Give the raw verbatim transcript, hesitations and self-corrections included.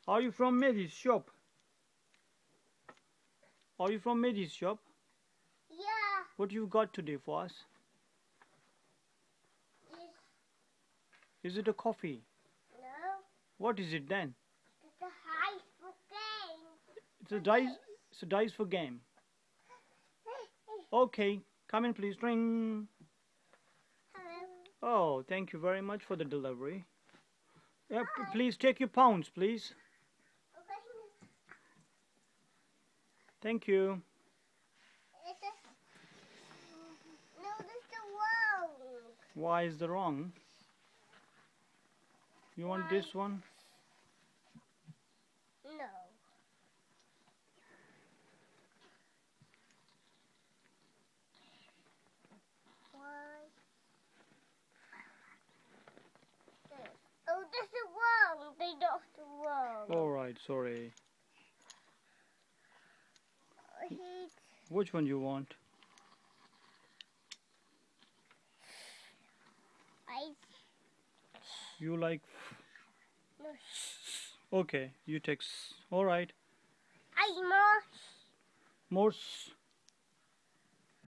Are you from Mary's shop? Are you from Mary's shop? Yeah. What you got today for us? This. Is it a coffee? No. What is it then? It's a high for game. It's a dice. It's a dice for game. Okay, come in, please. Ring. Hello. Oh, thank you very much for the delivery. Yeah, p- please take your pounds, please. Okay. Thank you. It's a. No, that's the wrong. Why is the wrong? You want Why? this one? No. Why? This. Oh, that's the wrong. They got the wrong. All right, sorry. He. Which one you want? I. You like? No. Okay, you take. s- All right. I more. More. s-